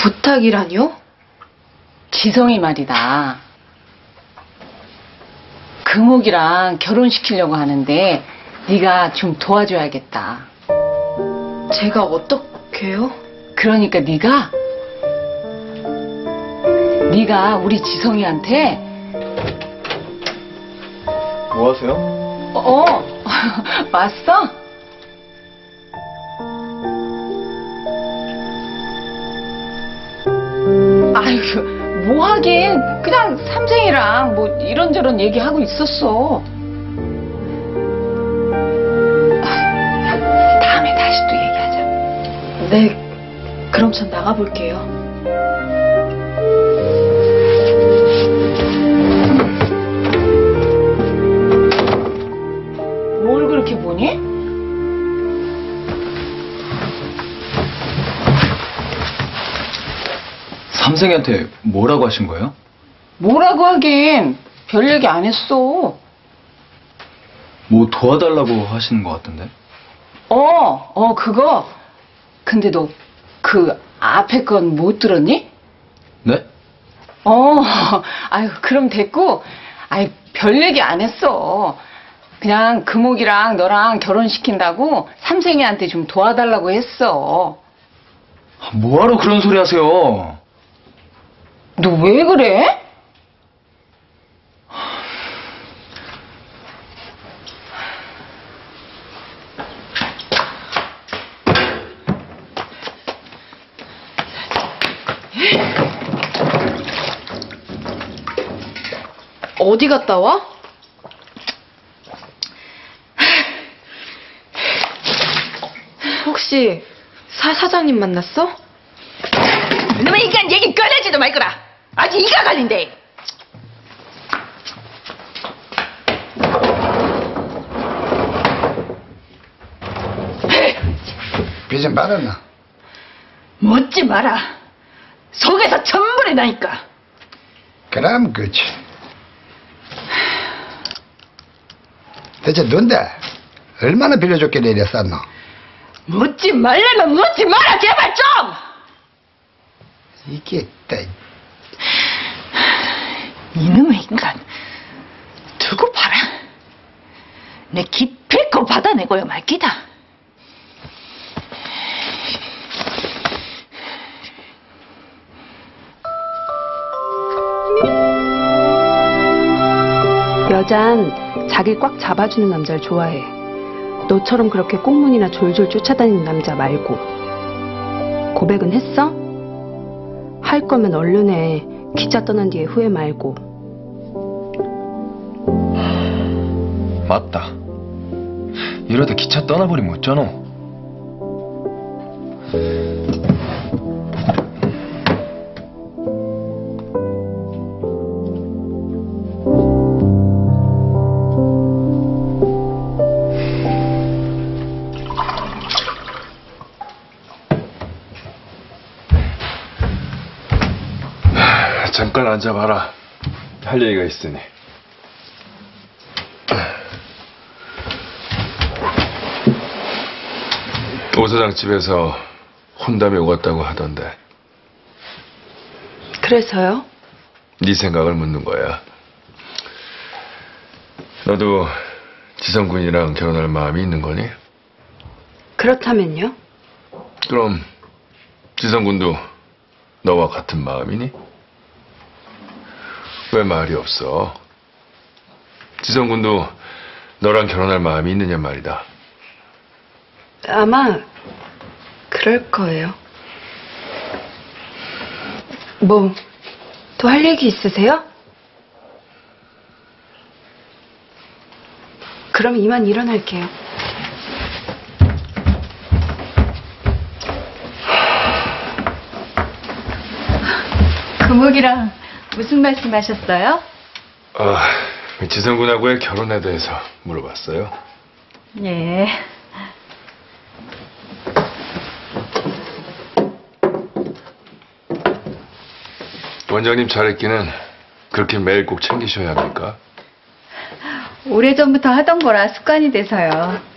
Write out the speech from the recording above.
부탁이라니요? 지성이 말이다. 금옥이랑 결혼시키려고 하는데 네가 좀 도와줘야겠다. 제가 어떻게요? 그러니까 네가 우리 지성이한테 뭐 하세요? 왔어? 아이고, 뭐 하긴 그냥 삼생이랑 뭐 이런저런 얘기하고 있었어. 다음에 다시 또 얘기하자. 네, 그럼 전 나가볼게요. 뭘 그렇게 보니? 삼생이한테 뭐라고 하신 거예요? 뭐라고 하긴 별 얘기 안 했어. 뭐 도와달라고 하시는 것 같던데? 그거. 근데 너 그 앞에 건 못 들었니? 네? 아유, 그럼 됐고. 아유, 별 얘기 안 했어. 그냥 금옥이랑 너랑 결혼시킨다고 삼생이한테 좀 도와달라고 했어. 뭐하러 그런 소리 하세요? 너 왜 그래? 어디 갔다 와? 혹시 사장님 만났어? 너의 인간 얘기 꺼내지도 말거라. 아직 이가 갈린데. 비 좀 받았나? 묻지 마라. 속에서 천불이 나니까. 그럼 그치. 대체 넌데 얼마나 빌려줬길래 이래 쌌노? 묻지 말라면 묻지 마라 제발 좀. 이게 때 이놈의 인간 두고 봐라. 내 기필코 받아내고야 말기다. 여잔 자기 꽉 잡아주는 남자를 좋아해. 너처럼 그렇게 꽁문이나 졸졸 쫓아다니는 남자 말고. 고백은 했어? 할 거면 얼른 해. 기차 떠난 뒤에 후회 말고. 맞다. 이러다 기차 떠나버리면 어쩌노? 잠깐 앉아봐라. 할 얘기가 있으니. 오 사장 집에서 혼담이 오갔다고 하던데. 그래서요? 네 생각을 묻는 거야. 너도 지성군이랑 결혼할 마음이 있는 거니? 그렇다면요? 그럼 지성군도 너와 같은 마음이니? 왜 말이 없어? 지성군도 너랑 결혼할 마음이 있느냐 말이다. 아마 그럴 거예요. 뭐, 더 할 얘기 있으세요? 그럼 이만 일어날게요. 금옥이랑 무슨 말씀하셨어요? 지성군하고의 결혼에 대해서 물어봤어요. 예. 원장님 차례기는 그렇게 매일 꼭 챙기셔야 합니까? 오래전부터 하던 거라 습관이 돼서요.